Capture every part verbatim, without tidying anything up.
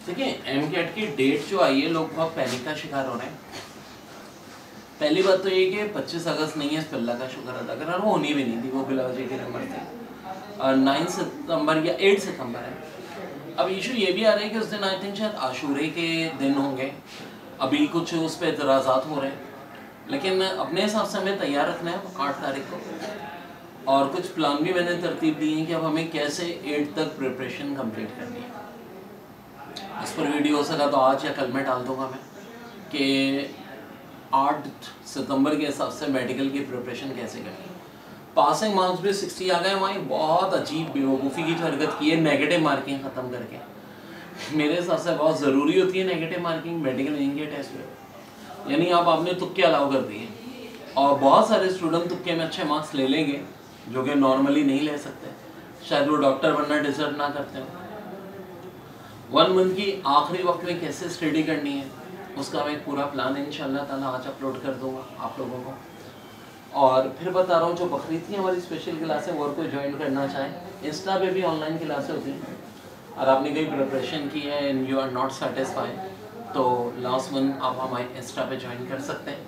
देखिए M cat की date जो आई है, लोग बहुत पैनिक का शिकार हो रहे हैं। पहली बात तो ये कि पच्चीस अगस्त नहीं है, इस अल्लाह का शुक्र अदा कर, वो होनी भी नहीं थी, वो बिला वजह की नंबर थी। और नाइन सितंबर या एट सितंबर है। अब इशू ये भी आ रहा है कि उस दिन आई थिंक शायद आशूरे के दिन होंगे। अभी कुछ उस पर एतराज़ात हो रहे हैं, लेकिन अपने हिसाब से हमें तैयार रखना है आठ तारीख को। और कुछ प्लान भी मैंने तरतीब दी है कि अब हमें कैसे एट तक प्रिपरेशन कंप्लीट करनी है। इस पर वीडियो हो सका तो आज या कल में डाल दूंगा मैं कि आठ सितंबर के हिसाब से मेडिकल की प्रिपरेशन कैसे करनी है। पासिंग मार्क्स भी सिक्सटी आ गए, वहीं बहुत अजीब बेवकूफ़ी की हरकत की है नेगेटिव मार्किंग ख़त्म करके। मेरे हिसाब से बहुत ज़रूरी होती है negative marking medical India test में, यानी आप आपने तुक्के अलाउ कर दिए और बहुत सारे स्टूडेंट तुक्के में अच्छे मार्क्स ले लेंगे जो कि नॉर्मली नहीं ले सकते, शायद वो डॉक्टर बनना डिजर्व ना करते हो। वन मंथ की आखिरी वक्त में कैसे स्टडी करनी है उसका मैं पूरा प्लान इंशाल्लाह ताला आज अपलोड कर दूंगा आप लोगों को। और फिर बता रहा हूँ, जो बकरीद की हमारी स्पेशल क्लास है वो और कोई ज्वाइन करना चाहे, इंस्टा पे भी ऑनलाइन क्लासें होती हैं। और आपने कोई प्रिपरेशन की है and you are not satisfied तो लास्ट मंथ आप हमारे इंस्टा पे ज्वाइन कर सकते हैं।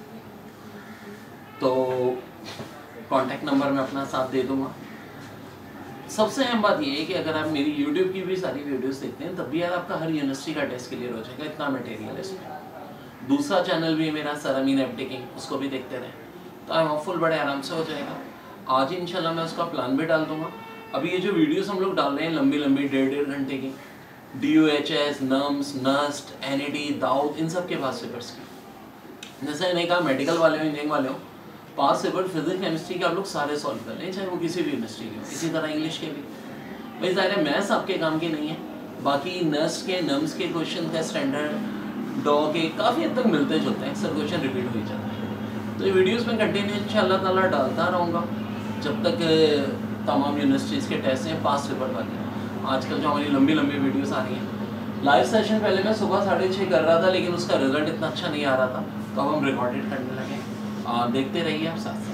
तो कॉन्टैक्ट नंबर में अपना साथ दे दूँगा। सबसे अहम बात यह है कि अगर आप मेरी यूट्यूब की भी सारी वीडियोस देखते हैं तब भी यार आपका हर यूनिवर्सिटी का टेस्ट क्लियर हो जाएगा, इतना मटेरियल है इसमें। दूसरा चैनल भी है मेरा सर अमीन एप्टिकिंग, उसको भी देखते रहें तो आई होपफुल बड़े आराम से हो जाएगा। आज ही इंशाल्लाह मैं उसका प्लान भी डाल दूंगा। अभी ये जो वीडियोस हम लोग डाल रहे हैं लंबी लंबी डेढ़ डेढ़ घंटे की, D U H S, NUMS, NUST, N E D, Dawood, इन सब के पास पेपर्स की, जैसे इन्हें कहा मेडिकल वाले हो, इंजीनियरिंग वाले हो, पास पेपर फिजिक्स केमिस्ट्री के आप लोग सारे सॉल्व कर लें, चाहे वो किसी भी यूनिवर्सिटी के हो। इसी तरह इंग्लिश के भी भाई ज़ाहिर है मैथ्स आपके काम की नहीं है, बाकी नस्ट के, नम्स के क्वेश्चन का स्टैंडर्ड डॉ के काफ़ी हद तक मिलते जुलते हैं, अक्सर क्वेश्चन रिपीट हो ही जाता है। तो ये वीडियोस में कंटिन्यू इंशाल्लाह ताला डालता रहूँगा जब तक तमाम यूनिवर्सिटीज़ के टेस्ट हैं पास पेपर वाले। आजकल जो हमारी लंबी लंबी वीडियोस आ रही हैं, लाइव सेशन पहले मैं सुबह साढ़े छः कर रहा था लेकिन उसका रिजल्ट इतना अच्छा नहीं आ रहा था, तो अब हम रिकॉर्डेड करने लगे। देखते रहिए आप साथ।